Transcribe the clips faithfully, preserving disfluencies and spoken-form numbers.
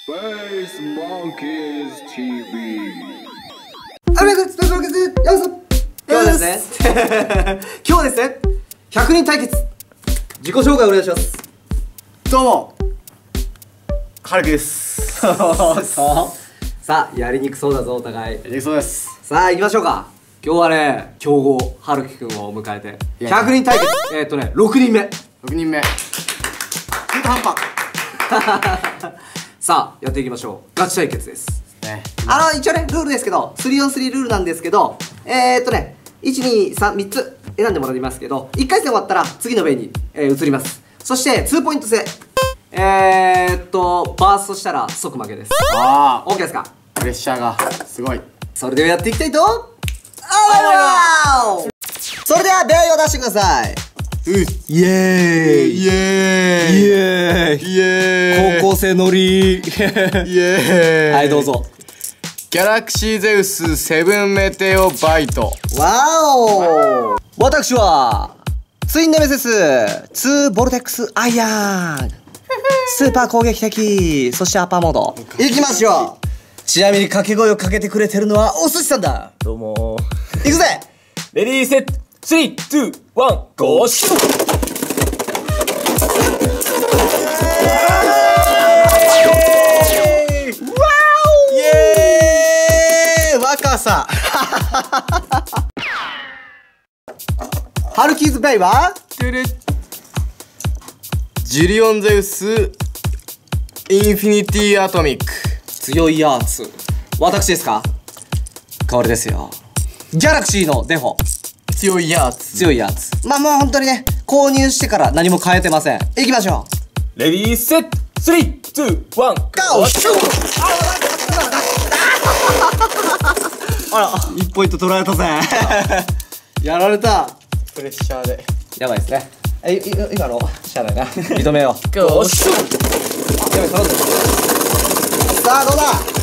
Space Monkeys ティーブイ。 ありがとうございます。スペースマーケットようこそ。今日ですね今日ですねひゃくにん対決、自己紹介お願いします。 どうもはるきですそうさあ、やりにくそうだぞお互い。 やりにくそうです。 さあ行きましょうか。今日はね、強豪はるきくんを迎えてひゃくにん対決、えーっとねろくにんめろくにんめ中途半端さあやっていきましょう。ガチ対決ですね。 あの一応ねルールですけど スリーオンスリー ルールなんですけど、えーっとねいち、に、さん、みっつ選んでもらいますけど、いっかい戦終わったら次のベイに、えー、移ります。そしてにポイント制、えーっとバーストしたら即負けです。 ああ OK ですか。 プレッシャーがすごい。 それではやっていきたいと思います。それではベイを出してください。 うっイエーイイエーイイエーイイエーイ高校生乗りイエーイはいどうぞ。 ギャラクシーゼウスセブンメテオバイト。 わお、私はツインネメシスツーボルテックスアイアンスーパー攻撃的、そしてアッパーモードいきましょう。ちなみに掛け声をかけてくれてるのはお寿司さんだ。 どうもー。 いくぜ。 レディーセットスリーツーワンゴーシュー。 イエーイ若さハルキーズベイはジュリオンゼウスインフィニティアトミック。 強いやつ私ですか。これですよ、ギャラクシーのデフォ強いやつ。 強いやつ。まあもう本当にね、購入してから何も変えてません。いきましょう。 レディーセットスリーツーワンゴーシュー。 あらいちポイント取られたぜやられた。 プレッシャーでやばいですね。え、い今のしゃあないな認めよう。 ゴーシュー。 やばい、頼んで。さあどうだ。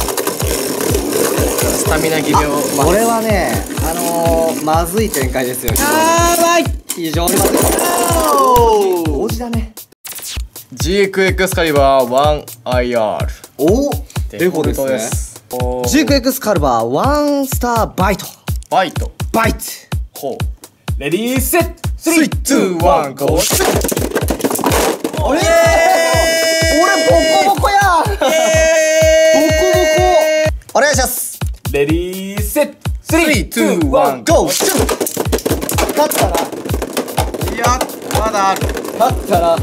スタミナ切れを。 これはね、あのー、まずい展開ですよ。やばい、非常にまずい。王子だね。 ジーエックス エクスカリバー ワンアイアール。 おお、デフォですね。ジーエックス エクスカリバーワンスターバイト。 バイト。 バイト。 ほう。 レディーセットスリーツーワワンゴーシュー。 あれ、俺ボコボコや。ボコボコお願いします。 レディーセットスリーツーワンゴーシュー。勝ったな。 いやまだある。 勝ったな。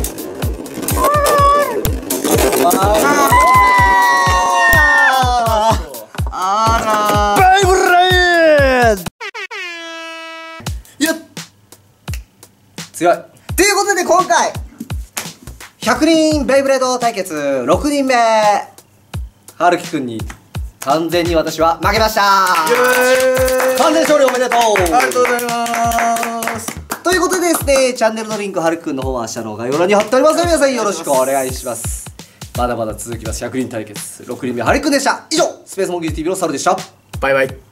あバイブレード。いや強い。ということで今回ひゃくにんベイブレード対決ろくにんめはるきくんに完全に私は負けました。完全勝利おめでとう。 ありがとうございます。 ということでですね、チャンネルのリンクはるきくんの方は下の概要欄に貼っておりますので皆さんよろしくお願いします。まだまだ続きます。ひゃくにん対決ろくにんめはるきくんでした。以上スペースモンキーズ ティーブイ のサルでした。 バイバイ。